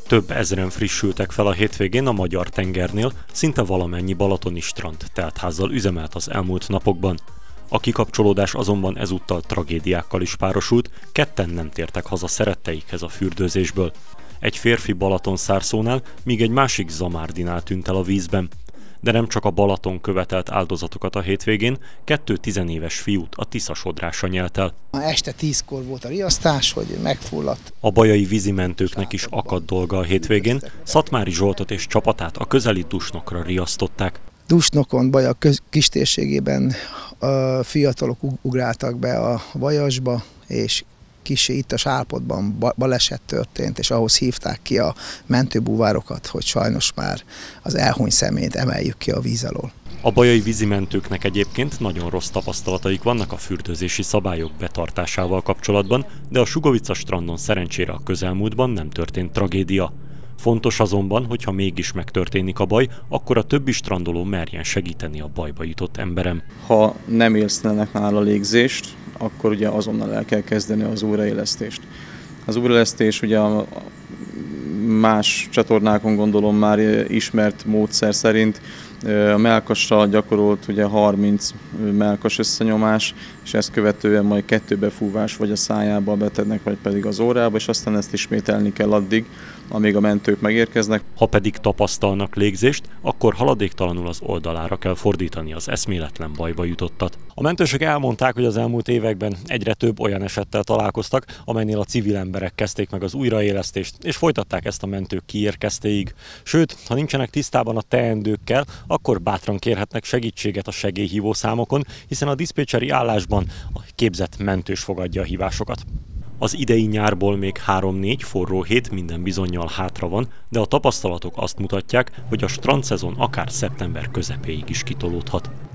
Több ezren frissültek fel a hétvégén a magyar tengernél, szinte valamennyi balatoni strand teltházzal üzemelt az elmúlt napokban. A kikapcsolódás azonban ezúttal tragédiákkal is párosult, ketten nem tértek haza szeretteikhez a fürdőzésből. Egy férfi Balatonszárszónál, míg egy másik Zamárdinál tűnt el a vízben. De nem csak a Balaton követelt áldozatokat a hétvégén, 2 tizenéves fiút a Tisza sodrása nyelt el. Este 10-kor volt a riasztás, hogy megfulladt. A bajai vízimentőknek is akadt dolga a hétvégén, Szatmári Zsoltot és csapatát a közeli Dusnokra riasztották. Dusnokon, Baja kistérségében fiatalok ugráltak be a Vajasba, és kissé ittas állapotban baleset történt, és ahhoz hívták ki a mentőbúvárokat, hogy sajnos már az elhunyt személyt emeljük ki a víz alól. A bajai vízimentőknek egyébként nagyon rossz tapasztalataik vannak a fürdőzési szabályok betartásával kapcsolatban, de a Sugovica strandon szerencsére a közelmúltban nem történt tragédia. Fontos azonban, hogy ha mégis megtörténik a baj, akkor a többi strandoló merjen segíteni a bajba jutott emberem. Ha nem élesztenek nála légzést, akkor ugye azonnal el kell kezdeni az újraélesztést. Az újraélesztés ugye a más csatornákon gondolom már ismert módszer szerint a mellkassal gyakorolt ugye 30 mellkas összenyomás, és ezt követően majd 2 befúvás vagy a szájába a betegnek, vagy pedig az órába, és aztán ezt ismételni kell addig, amíg a mentők megérkeznek. Ha pedig tapasztalnak légzést, akkor haladéktalanul az oldalára kell fordítani az eszméletlen bajba jutottat. A mentősök elmondták, hogy az elmúlt években egyre több olyan esettel találkoztak, amelynél a civil emberek kezdték meg az újraélesztést, és folytatták ezt a mentők kiérkeztéig. Sőt, ha nincsenek tisztában a teendőkkel, akkor bátran kérhetnek segítséget a segélyhívó számokon, hiszen a diszpécseri állásban a képzett mentős fogadja a hívásokat. Az idei nyárból még 3-4 forró hét minden bizonnyal hátra van, de a tapasztalatok azt mutatják, hogy a strandszezon akár szeptember közepéig is kitolódhat.